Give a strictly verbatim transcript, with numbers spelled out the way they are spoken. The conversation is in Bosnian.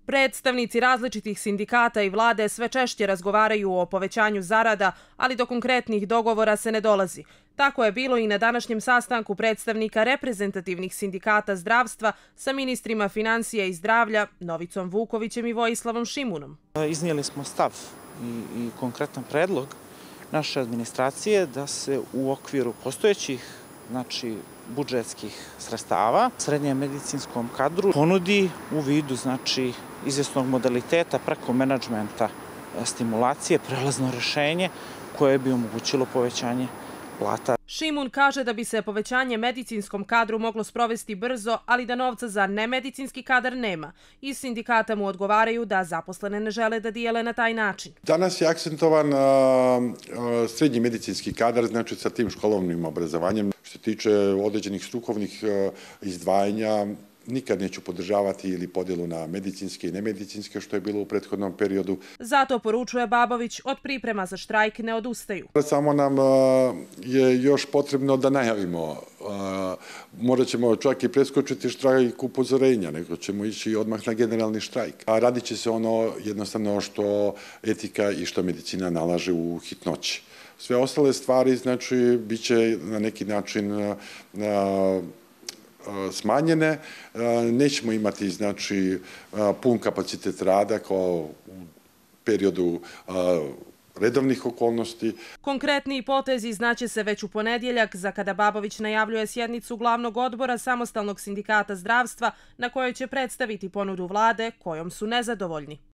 Predstavnici različitih sindikata i vlade sve češće razgovaraju o povećanju zarada, ali do konkretnih dogovora se ne dolazi. Tako je bilo i na današnjem sastanku predstavnika reprezentativnih sindikata zdravstva sa ministrima financija i zdravlja Novicom Vukovićem i Vojislavom Šimunom. Iznijeli smo stav i, i konkretan predlog naše administracije da se u okviru postojećih znači budžetskih sredstava srednjem medicinskom kadru ponudi u vidu znači izvjesnog modaliteta preko menadžmenta stimulacije prelazno rešenje koje bi omogućilo povećanje plata. Šimun kaže da bi se povećanje medicinskom kadru moglo sprovesti brzo, ali da novca za nemedicinski kadar nema. Iz sindikata mu odgovaraju da zaposlene ne žele da dijele na taj način. Danas je akcentovan srednji medicinski kadar, znači sa tim školovnim obrazovanjem. Što se tiče određenih strukovnih izdvajanja, nikad neću podržavati ili podjelu na medicinske i nemedicinske, što je bilo u prethodnom periodu. Zato, poručuje Babović, od priprema za štrajk ne odustaju. Samo nam je još potrebno da najavimo. Morat ćemo čak i preskočiti štrajk upozorenja, nego ćemo ići odmah na generalni štrajk. A radit će se ono jednostavno što etika i što medicina nalaže u hitnoći. Sve ostale stvari, znači, bit će na neki način smanjene, nećemo imati znači pun kapacitet rada kao u periodu redovnih okolnosti. Konkretni potezi znaće se već u ponedjeljak, za kada Babović najavljuje sjednicu glavnog odbora Samostalnog sindikata zdravstva na kojoj će predstaviti ponudu vlade kojom su nezadovoljni.